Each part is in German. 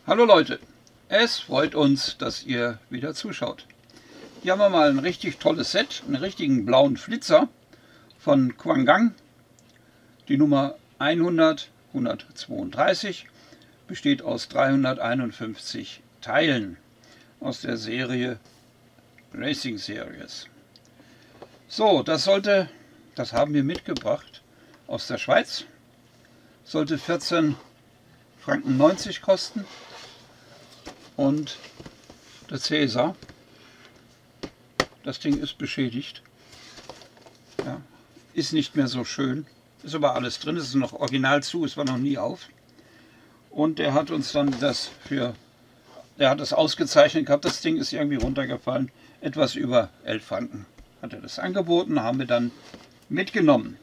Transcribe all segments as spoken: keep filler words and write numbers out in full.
Hallo Leute, es freut uns, dass ihr wieder zuschaut. Hier haben wir mal ein richtig tolles Set, einen richtigen blauen Flitzer von Quangang. Die Nummer hundert hundertzweiunddreißig besteht aus dreihunderteinundfünfzig Teilen aus der Serie Racing Series. So, das sollte, das haben wir mitgebracht aus der Schweiz, sollte vierzehn Franken neunzig kosten. Und der Cäsar, das Ding ist beschädigt, ja, ist nicht mehr so schön, ist aber alles drin, es ist noch original zu, es war noch nie auf. Und der hat uns dann das für, der hat das ausgezeichnet gehabt, das Ding ist irgendwie runtergefallen, etwas über elf Franken hat er das angeboten, haben wir dann mitgenommen.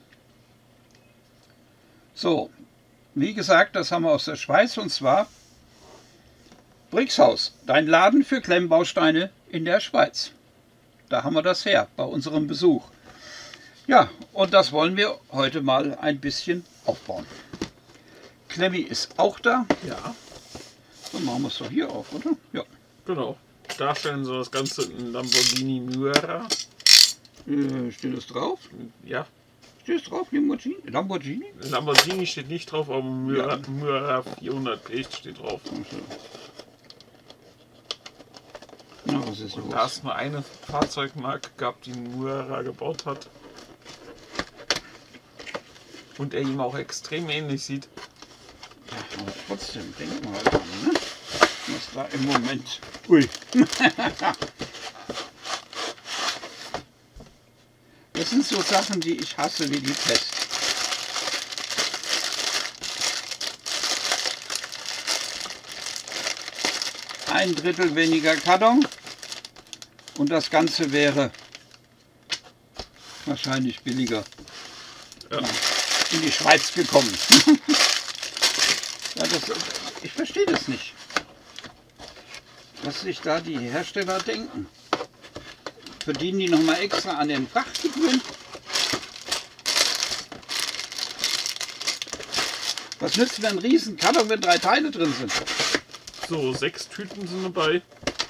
So, wie gesagt, das haben wir aus der Schweiz, und zwar Brixhaus, dein Laden für Klemmbausteine in der Schweiz. Da haben wir das her, bei unserem Besuch. Ja, und das wollen wir heute mal ein bisschen aufbauen. Klemmi ist auch da. Ja. Dann machen wir es doch hier auf, oder? Ja. Genau. Darstellen so das Ganze in Lamborghini Miura. Äh, steht das drauf? Ja. Steht es drauf? Lamborghini? Lamborghini? Lamborghini steht nicht drauf, aber Miura, Ja. Miura vierhundert P steht drauf. Na, was ist Und los? da es nur eine Fahrzeugmarke gab, die Miura gebaut hat und er ihm auch extrem ähnlich sieht. Ja, aber trotzdem, denk mal dran, ne? Was da im Moment... Ui! Das sind so Sachen, die ich hasse wie die Pest. Ein Drittel weniger Karton und das Ganze wäre wahrscheinlich billiger Ja. in die Schweiz gekommen. Ja, das, ich verstehe das nicht, was sich da die Hersteller denken. Verdienen die nochmal extra an den Frachtgebühren? Was nützt denn ein riesen Karton, wenn drei Teile drin sind? So, sechs Tüten sind dabei.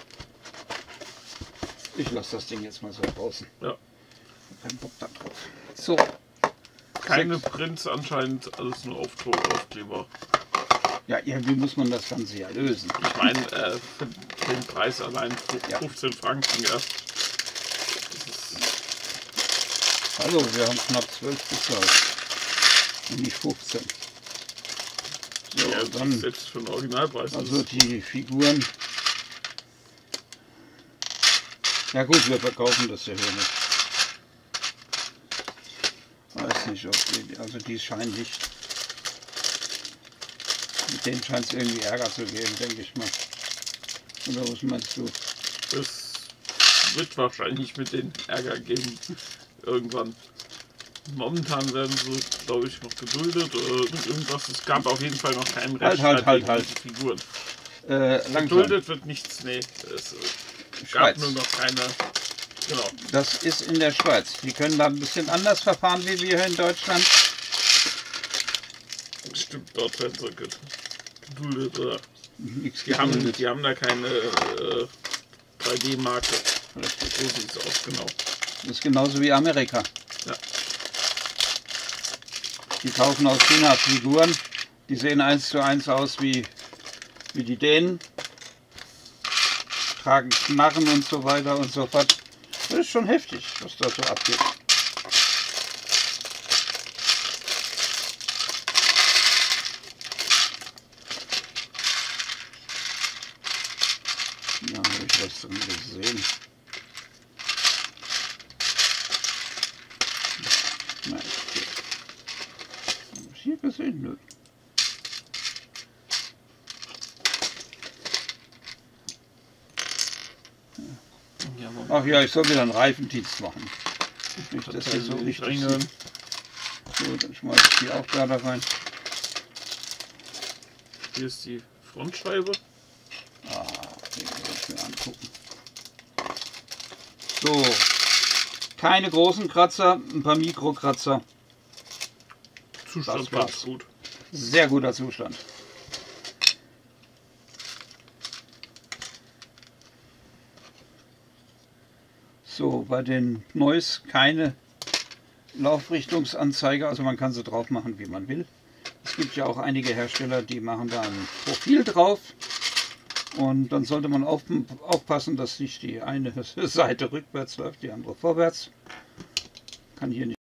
Ich lasse das Ding jetzt mal so draußen. Ja. Kein Bock da drauf. So. Keine Sechs. Prints anscheinend, alles nur Aufdruck, Aufkleber. Ja, irgendwie muss man das Ganze ja lösen. Ich meine, äh, für den Preis allein Ja. fünfzehn Franken, ja. Hallo, wir haben knapp zwölf bezahlt. Und nicht fünfzehn. So, Ja, dann, selbst für den Originalpreis. also ist die Figuren. Ja gut, wir verkaufen das ja hier nicht. Weiß nicht, ob die, also die scheinen nicht. Mit denen scheint es irgendwie Ärger zu geben, denke ich mal. Oder was meinst du? Es wird wahrscheinlich mit den Ärger geben. Irgendwann. Momentan werden sie, glaube ich, noch geduldet oder irgendwas. Es gab auf jeden Fall noch keinen Halt, Rechtsstreit halt, gegen halt, diese Figuren. Äh, langsam. Geduldet wird nichts, nee. Es äh, Schweiz. gab nur noch keine. Genau. Das ist in der Schweiz. Die können da ein bisschen anders verfahren wie wir hier in Deutschland. Stimmt, dort werden sie geduldet oder. Nichts Die haben, geduldet. die haben da keine äh, drei D-Marke. Richtig. So sieht es aus, genau. Das ist genauso wie Amerika. Ja. Die kaufen aus China Figuren, die sehen eins zu eins aus wie, wie die Dänen, tragen Knarren und so weiter und so fort. Das ist schon heftig, was da so abgeht. Ja, habe ich was drin gesehen. Nein, hier. Hab ich hier gesehen? Nö. Ja, man Ach ja, ich soll wieder einen Reifendienst machen. Nicht, dass hier so nicht richtig reingehören. sieht. So, dann schmeiß ich die auch da rein. Hier ist die Frontscheibe. Ah, den will ich mir angucken. So, keine großen Kratzer, ein paar Mikrokratzer. Zustand Das war's. ganz gut. Sehr guter Zustand. So, bei den Pneus keine Laufrichtungsanzeige, also man kann sie drauf machen, wie man will. Es gibt ja auch einige Hersteller, die machen da ein Profil drauf. Und dann sollte man auf, aufpassen, dass nicht die eine Seite rückwärts läuft, die andere vorwärts. Kann hier nicht.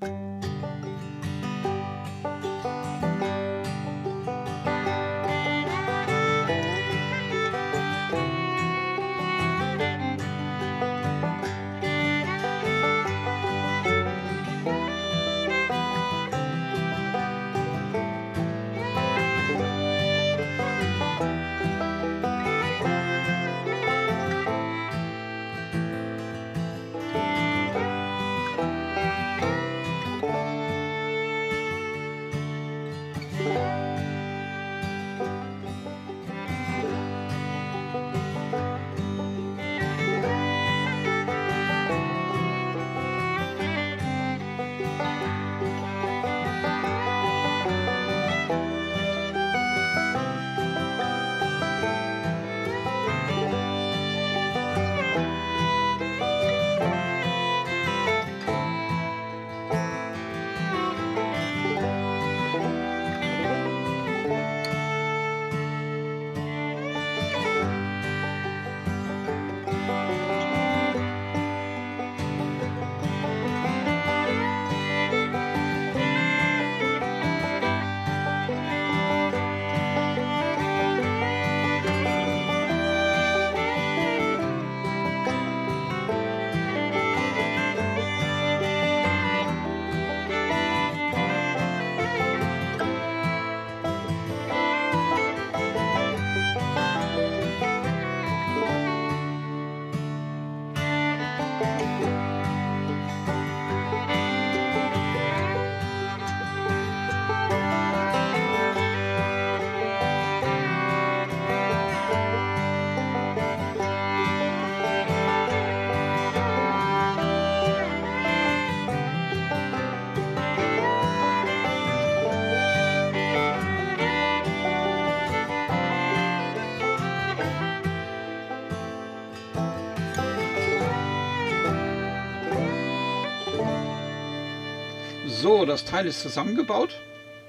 So, das Teil ist zusammengebaut.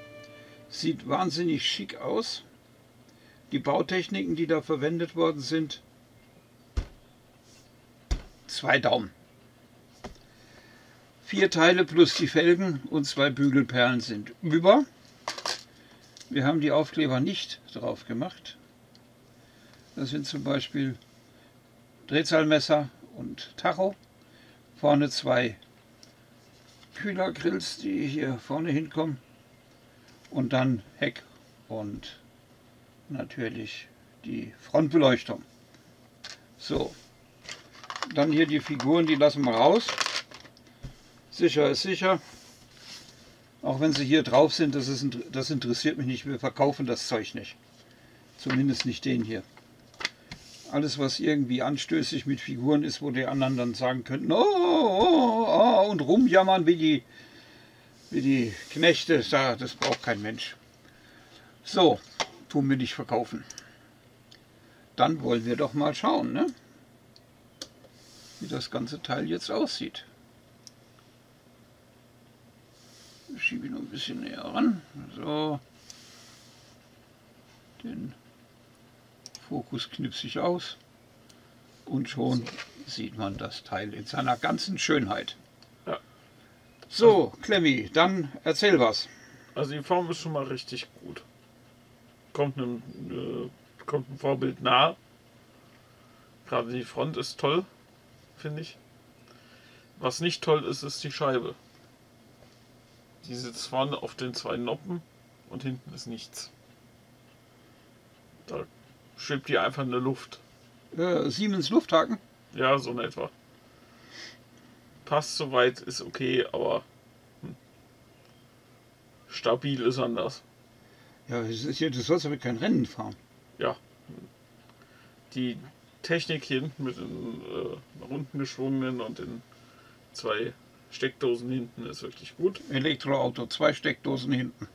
Sieht wahnsinnig schick aus. Die Bautechniken, die da verwendet worden sind, zwei Daumen. Vier Teile plus die Felgen und zwei Bügelperlen sind über. Wir haben die Aufkleber nicht drauf gemacht. Das sind zum Beispiel Drehzahlmesser und Tacho. Vorne zwei Kühlergrills, die hier vorne hinkommen. Und dann Heck und natürlich die Frontbeleuchtung. So, dann hier die Figuren, die lassen wir raus. Sicher ist sicher. Auch wenn sie hier drauf sind, das, ist, das interessiert mich nicht. Wir verkaufen das Zeug nicht. Zumindest nicht den hier. Alles, was irgendwie anstößig mit Figuren ist, wo die anderen dann sagen könnten, oh, oh, oh, und rumjammern wie die, wie die Knechte, das braucht kein Mensch. So, tun wir nicht verkaufen. Dann wollen wir doch mal schauen, ne? Wie das ganze Teil jetzt aussieht. Ich schiebe ihn noch ein bisschen näher ran. So. Den Fokus knipse ich aus. Und schon sieht man das Teil in seiner ganzen Schönheit. Ja. So, Klemmi, dann erzähl was. Also die Form ist schon mal richtig gut. Kommt einem, äh, kommt ein Vorbild nah. Gerade die Front ist toll, finde ich. Was nicht toll ist, ist die Scheibe. Die sitzt vorne auf den zwei Noppen und hinten ist nichts. Da schwebt die einfach in der Luft. Äh, Siemens Lufthaken? Ja, so in etwa. Passt soweit, ist okay, aber hm. stabil ist anders. Ja, das ist ja, du sollst aber kein Rennen fahren. Ja. Die Technik hier hinten mit den äh, runden geschwungenen und den zwei Steckdosen hinten ist wirklich gut. Elektroauto, zwei Steckdosen hinten.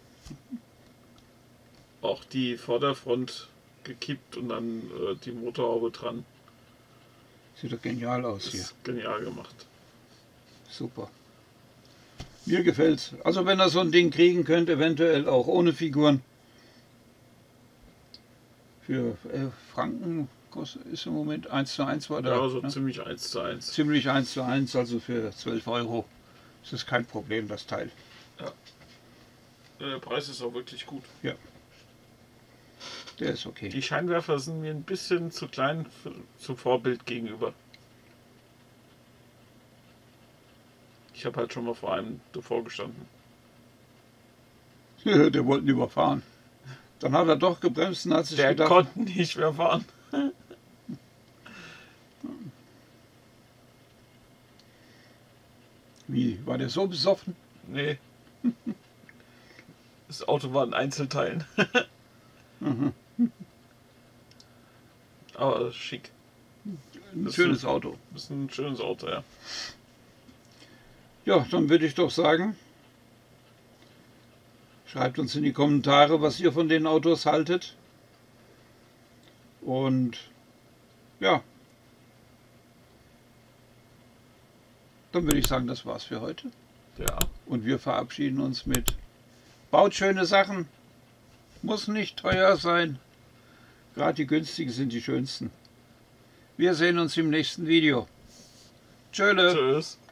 Auch die Vorderfront gekippt und dann äh, die Motorhaube dran. Sieht doch genial aus hier. Ist genial gemacht. Super. Mir gefällt's. Also wenn ihr so ein Ding kriegen könnt, eventuell auch ohne Figuren. Für äh, Franken kostet, ist im Moment eins zu eins war da. Ja, so ne? ziemlich eins zu eins. Ziemlich eins zu eins, also für zwölf Euro. Das ist kein Problem, das Teil. Ja. Der Preis ist auch wirklich gut. Ja. Der ist okay. Die Scheinwerfer sind mir ein bisschen zu klein für, zum Vorbild gegenüber. Ich habe halt schon mal vor einem davor gestanden. Der wollte ihn überfahren. Dann hat er doch gebremst und hat sich Der gedacht... konnte nicht mehr fahren. Wie, war der so besoffen? Nee. Das Auto war in Einzelteilen. Mhm. Aber schick. Ein Das schönes ist- Auto. Das ist ein schönes Auto, ja. Ja, dann würde ich doch sagen, schreibt uns in die Kommentare, was ihr von den Autos haltet. Und ja, dann würde ich sagen, das war's für heute. Ja. Und wir verabschieden uns mit: Baut schöne Sachen, muss nicht teuer sein. Gerade die günstigen sind die schönsten. Wir sehen uns im nächsten Video. Tschöle. Tschüss.